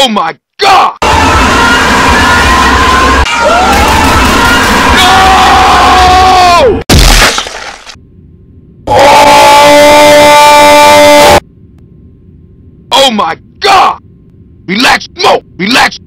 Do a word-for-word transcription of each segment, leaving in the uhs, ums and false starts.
Oh my God! No! Oh! Oh my God! Relax, Mo! Relax!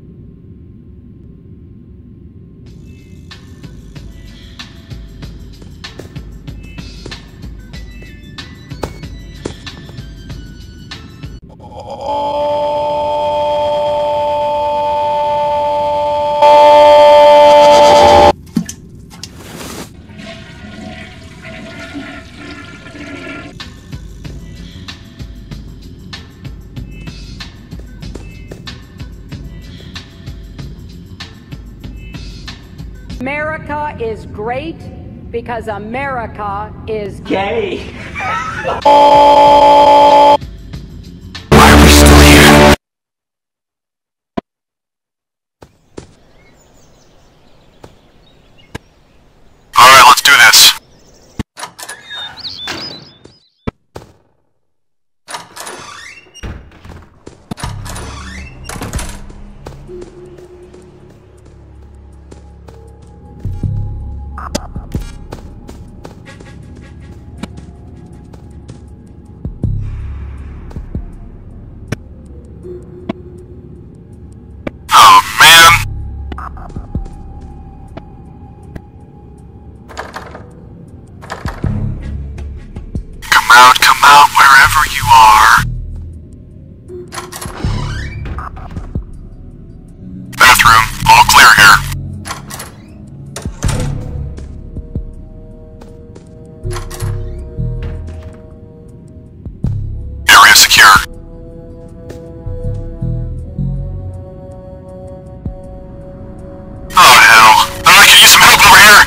America is great because America is Gay. Oh! Why are we still here? Alright, let's do this. Oh, man. Come out, come out, wherever you are. Bathroom, all clear here. Area secure. Oh hell, I could use some help over here!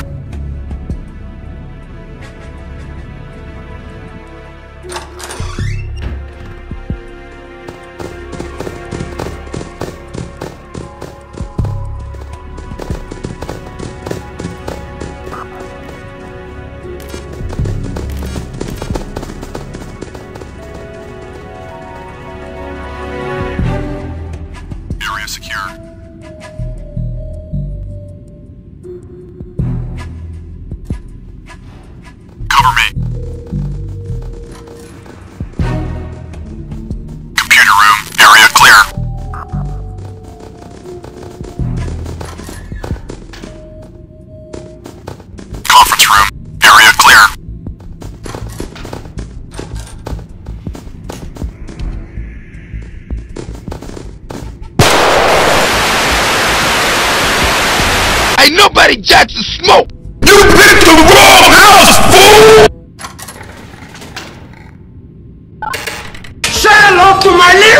Area secure. Cover me. Computer room, area clear. Conference room, area clear. Ain't nobody Jackson smoke! You picked the wrong house, fool! Say hello to my little